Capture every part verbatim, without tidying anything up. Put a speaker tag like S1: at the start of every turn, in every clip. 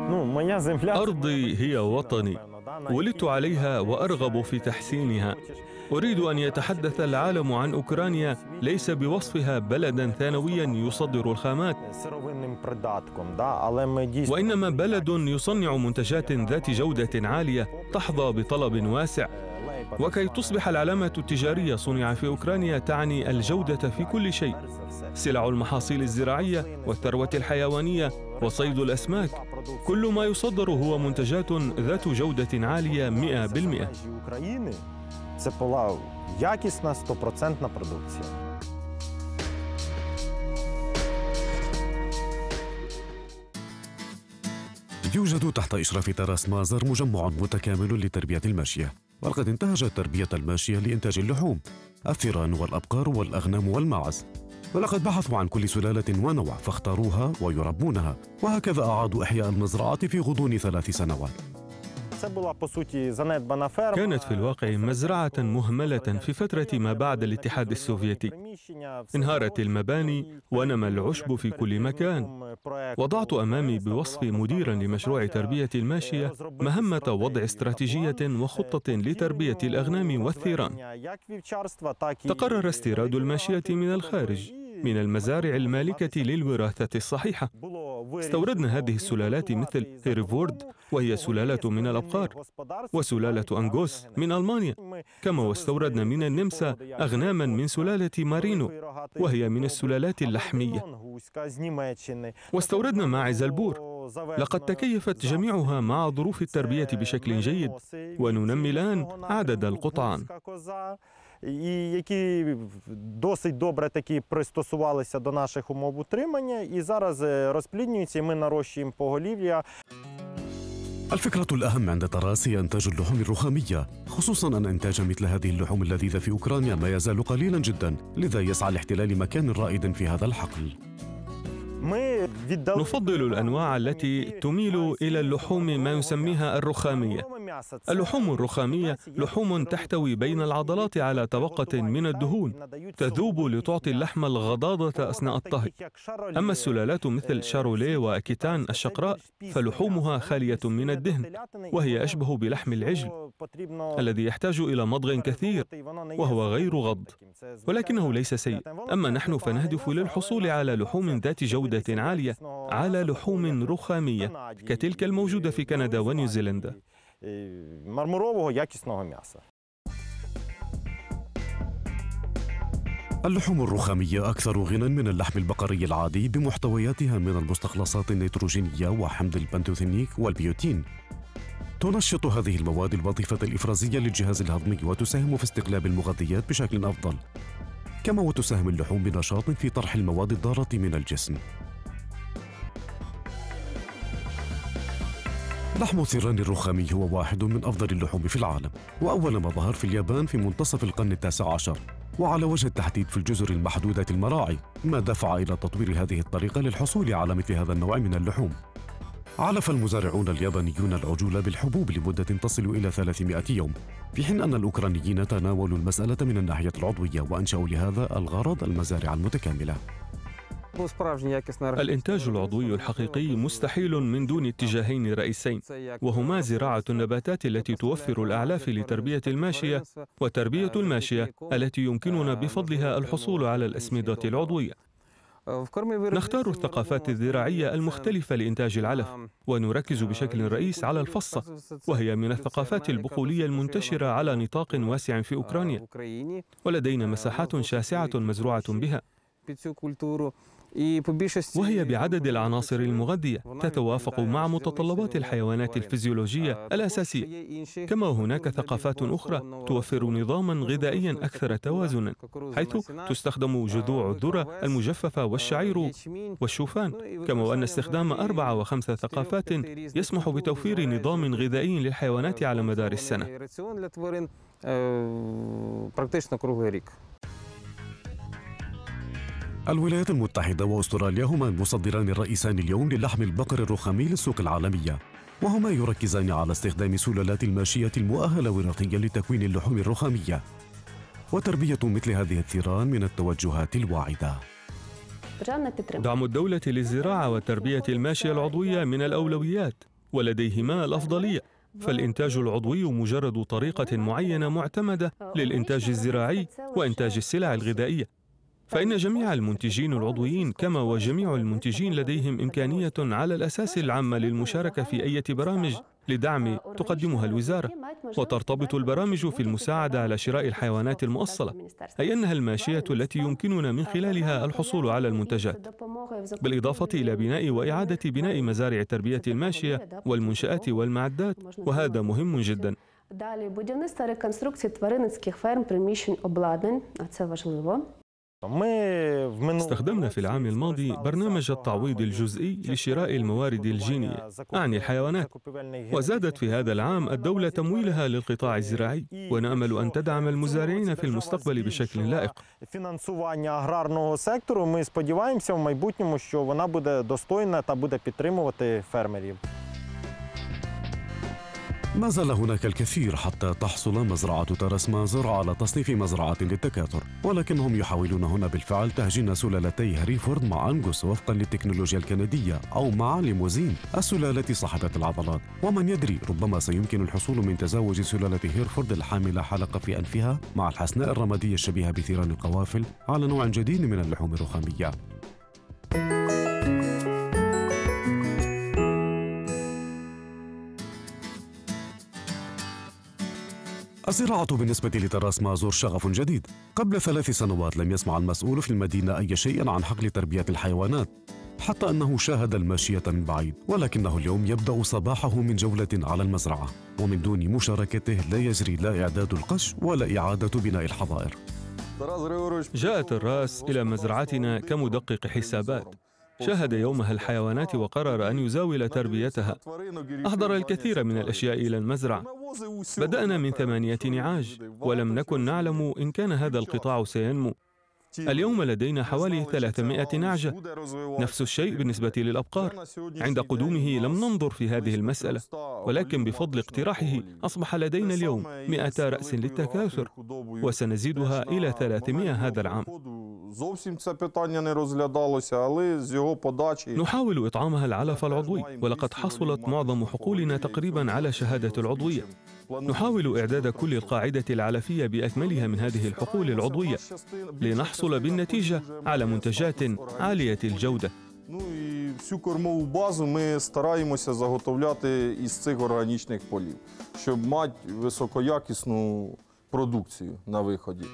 S1: أرضي هي وطني، ولدت عليها وأرغب في تحسينها. أريد أن يتحدث العالم عن أوكرانيا ليس بوصفها بلداً ثانوياً يصدر الخامات، وإنما بلد يصنع منتجات ذات جودة عالية تحظى بطلب واسع. وكي تصبح العلامة التجارية صنع في أوكرانيا تعني الجودة في كل شيء: سلع المحاصيل الزراعية والثروة الحيوانية وصيد الأسماك. كل ما يصدر هو منتجات ذات جودة عالية مئة بالمئة.
S2: يوجد تحت إشراف تراس مازر مجمع متكامل لتربية الماشية، وقد انتهجت تربية الماشية لإنتاج اللحوم، الثيران والأبقار والأغنام والماعز، ولقد بحثوا عن كل سلالة ونوع فاختاروها ويربونها، وهكذا أعادوا إحياء المزرعة في غضون ثلاث سنوات.
S1: كانت في الواقع مزرعة مهملة في فترة ما بعد الاتحاد السوفيتي. انهارت المباني ونمى العشب في كل مكان. وضعت أمامي بوصف مديرا لمشروع تربية الماشية مهمة وضع استراتيجية وخطة لتربية الأغنام والثيران. تقرر استيراد الماشية من الخارج، من المزارع المالكة للوراثة الصحيحة. استوردنا هذه السلالات مثل هيرفورد، وهي سلالة من الأبقار، وسلالة أنغوس من ألمانيا، كما واستوردنا من النمسا أغناما من سلالة مارينو، وهي من السلالات اللحمية. واستوردنا ماعز البور. لقد تكيفت جميعها مع ظروف التربية بشكل جيد، وننمي الآن عدد القطعان.
S3: які досить добре такі пристосувалися до наших умов утримання, і зараз розпліднюються, і ми нарощуємо поголів'я.
S2: الفكرة الأهم عند تراس هي إنتاج اللحوم الرخامية، خصوصاً أن إنتاج مثل هذه اللحوم اللذيذة في أوكرانيا ما يزال قليلاً جداً، لذا يسعى لاحتلال مكان رائد في هذا الحقل.
S1: نفضل الأنواع التي تميل إلى اللحوم ما يسميها الرخامية. اللحوم الرخامية لحوم تحتوي بين العضلات على طبقة من الدهون تذوب لتعطي اللحم الغضاضة أثناء الطهي. أما السلالات مثل شاروليه وأكيتان الشقراء فلحومها خالية من الدهن، وهي أشبه بلحم العجل الذي يحتاج إلى مضغ كثير وهو غير غض، ولكنه ليس سيء. أما نحن فنهدف للحصول على لحوم ذات جودة عالية، على لحوم رخامية كتلك الموجودة في كندا ونيوزيلندا.
S2: اللحوم الرخامية أكثر غنى من اللحم البقري العادي بمحتوياتها من المستخلصات النيتروجينية وحمض البنتوثينيك والبيوتين. تنشط هذه المواد الوظيفة الإفرازية للجهاز الهضمي وتساهم في استقلاب المغذيات بشكل أفضل، كما وتساهم اللحوم بنشاط في طرح المواد الضارة من الجسم. لحم الثيران الرخامي هو واحد من أفضل اللحوم في العالم، وأول ما ظهر في اليابان في منتصف القرن التاسع عشر، وعلى وجه التحديد في الجزر المحدودة المراعي، ما دفع إلى تطوير هذه الطريقة للحصول على مثل هذا النوع من اللحوم. علف المزارعون اليابانيون العجول بالحبوب لمدة تصل إلى ثلاثمائة يوم، في حين أن الأوكرانيين تناولوا المسألة من الناحية العضوية وأنشأوا لهذا الغرض المزارع المتكاملة.
S1: الإنتاج العضوي الحقيقي مستحيل من دون اتجاهين رئيسين، وهما زراعة النباتات التي توفر الأعلاف لتربية الماشية، وتربية الماشية التي يمكننا بفضلها الحصول على الأسمدة العضوية. نختار الثقافات الزراعية المختلفة لإنتاج العلف، ونركز بشكل رئيس على الفصة، وهي من الثقافات البقولية المنتشرة على نطاق واسع في أوكرانيا، ولدينا مساحات شاسعة مزروعة بها، وهي بعدد العناصر المغذية تتوافق مع متطلبات الحيوانات الفيزيولوجية الأساسية. كما هناك ثقافات أخرى توفر نظاما غذائيا أكثر توازنا، حيث تستخدم جذوع الذرة المجففة والشعير والشوفان، كما وأن استخدام أربع وخمس ثقافات يسمح بتوفير نظام غذائي للحيوانات على مدار السنة.
S2: الولايات المتحدة وأستراليا هما المصدران الرئيسان اليوم للحم البقر الرخامي للسوق العالمية، وهما يركزان على استخدام سلالات الماشية المؤهلة وراثيا لتكوين اللحوم الرخامية، وتربية مثل هذه الثيران من التوجهات الواعدة.
S1: دعم الدولة للزراعة وتربية الماشية العضوية من الأولويات، ولديهما الأفضلية، فالإنتاج العضوي مجرد طريقة معينة معتمدة للإنتاج الزراعي وإنتاج السلع الغذائية، فإن جميع المنتجين العضويين كما وجميع المنتجين لديهم إمكانية على الأساس العام للمشاركة في أي برامج لدعم تقدمها الوزارة، وترتبط البرامج في المساعدة على شراء الحيوانات المؤصلة، أي أنها الماشية التي يمكننا من خلالها الحصول على المنتجات، بالإضافة إلى بناء وإعادة بناء مزارع تربية الماشية والمنشآت والمعدات، وهذا مهم جدا.
S4: Далі будівництво, реконструкція тваринницьких ферм, приміщень, обладнань, а це важливо.
S1: استخدمنا في العام الماضي برنامج التعويض الجزئي لشراء الموارد الجينية، أعني الحيوانات، وزادت في هذا العام الدولة تمويلها للقطاع الزراعي، ونأمل أن تدعم المزارعين في المستقبل بشكل لائق.
S3: Фінансування аграрного сектору, ми сподіваємося в майбутньому, що вона буде достойна та буде підтримувати фермерів.
S2: ما زال هناك الكثير حتى تحصل مزرعة تراس مازر على تصنيف مزرعة للتكاثر، ولكنهم يحاولون هنا بالفعل تهجين سلالتي هريفورد مع أنجوس وفقا للتكنولوجيا الكندية، أو مع ليموزين السلالة صاحبة العضلات. ومن يدري، ربما سيمكن الحصول من تزاوج سلالة هيرفورد الحاملة حلقة في أنفها مع الحسناء الرمادية الشبيهة بثيران القوافل على نوع جديد من اللحوم الرخامية. الزراعة بالنسبة لتراس مازور شغف جديد. قبل ثلاث سنوات لم يسمع المسؤول في المدينة أي شيء عن حقل تربية الحيوانات، حتى أنه شاهد الماشية من بعيد، ولكنه اليوم يبدأ صباحه من جولة على المزرعة، ومن دون مشاركته لا يجري لا إعداد القش ولا إعادة بناء الحظائر.
S1: جاءت الراس إلى مزرعتنا كمدقق حسابات، شاهد يومها الحيوانات وقرر أن يزاول تربيتها. أحضر الكثير من الأشياء إلى المزرعة. بدأنا من ثمانية نعاج، ولم نكن نعلم إن كان هذا القطاع سينمو. اليوم لدينا حوالي ثلاثمائة نعجة، نفس الشيء بالنسبة للأبقار. عند قدومه لم ننظر في هذه المسألة، ولكن بفضل اقتراحه أصبح لدينا اليوم مئة رأس للتكاثر، وسنزيدها إلى ثلاثمائة هذا العام. نحاول إطعامها العلف العضوي، ولقد حصلت معظم حقولنا تقريبا على شهادة العضوية. نحاول إعداد كل القاعدة العلفية بأكملها من هذه الحقول العضوية لنحصل بالنتيجة على منتجات عالية الجودة.
S5: Всю кормову базу ми стараємося заготовляти із цих органічних полів, щоб мати високоякісну продукцію на виході.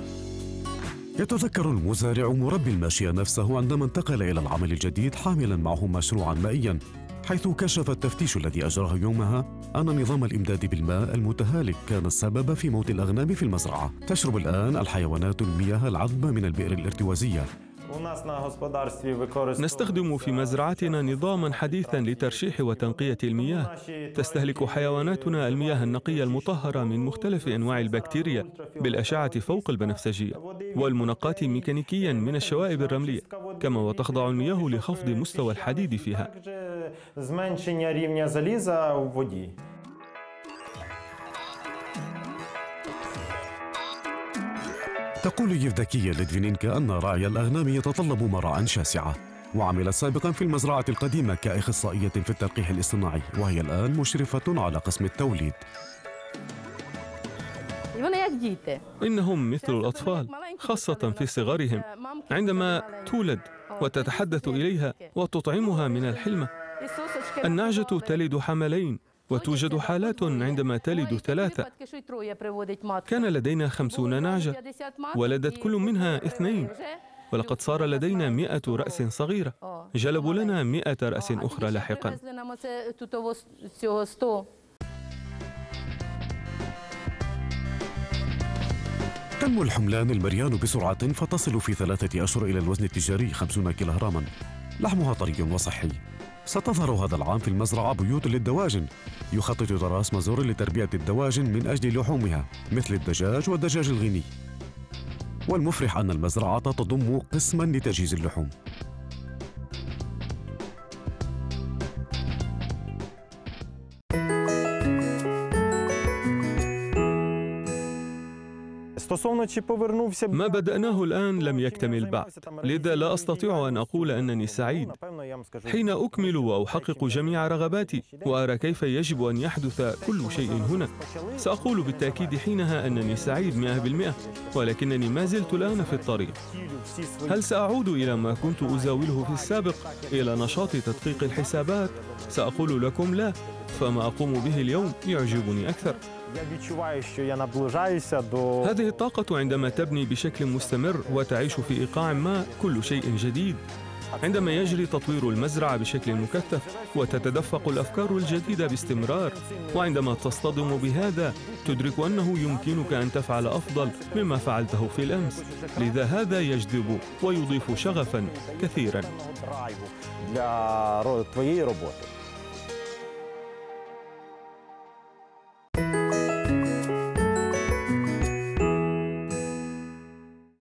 S2: يتذكر المزارع مربي الماشية نفسه عندما انتقل إلى العمل الجديد حاملا معه مشروعا مائيا، حيث كشف التفتيش الذي أجراه يومها أن نظام الإمداد بالماء المتهالك كان السبب في موت الأغنام في المزرعة. تشرب الآن الحيوانات المياه العذبة من البئر الارتوازية.
S1: نستخدم في مزرعتنا نظاما حديثا لترشيح وتنقية المياه. تستهلك حيواناتنا المياه النقية المطهرة من مختلف أنواع البكتيريا بالأشعة فوق البنفسجية والمنقاة ميكانيكيا من الشوائب الرملية، كما وتخضع المياه لخفض مستوى الحديد فيها.
S2: تقول يفداكية ليتفينينكا أن راعي الأغنام يتطلب مراعاً شاسعة، وعملت سابقاً في المزرعة القديمة كأخصائية في التلقيح الاصطناعي، وهي الآن مشرفة على قسم التوليد.
S1: إنهم مثل الأطفال، خاصة في صغرهم. عندما تولد وتتحدث إليها وتطعمها من الحلمة. النعجة تلد حملين، وتوجد حالات عندما تلد ثلاثة. كان لدينا خمسون نعجة، ولدت كل منها اثنين، ولقد صار لدينا مئة رأس صغيرة. جلبوا لنا مئة رأس أخرى لاحقا.
S2: تنمو الحملان المريان بسرعة، فتصل في ثلاثة أشهر إلى الوزن التجاري خمسين كيلوغراما. لحمها طري وصحي. ستظهر هذا العام في المزرعة بيوت للدواجن. يخطط تراس مازور لتربية الدواجن من أجل لحومها مثل الدجاج والدجاج الغني. والمفرح أن المزرعة تضم قسماً لتجهيز اللحوم.
S1: ما بدأناه الآن لم يكتمل بعد، لذا لا أستطيع أن أقول أنني سعيد. حين أكمل وأحقق جميع رغباتي وأرى كيف يجب أن يحدث كل شيء هنا، سأقول بالتأكيد حينها أنني سعيد مئة بالمئة، ولكنني ما زلت الآن في الطريق. هل سأعود إلى ما كنت أزاوله في السابق، إلى نشاط تدقيق الحسابات؟ سأقول لكم لا، فما أقوم به اليوم يعجبني أكثر. هذه الطاقة عندما تبني بشكل مستمر وتعيش في إيقاع ما كل شيء جديد، عندما يجري تطوير المزرعة بشكل مكثف وتتدفق الأفكار الجديدة باستمرار، وعندما تصطدم بهذا تدرك أنه يمكنك أن تفعل أفضل مما فعلته في الأمس. لذا هذا يجذب ويضيف شغفاً كثيراً.
S3: для твоєї роботи.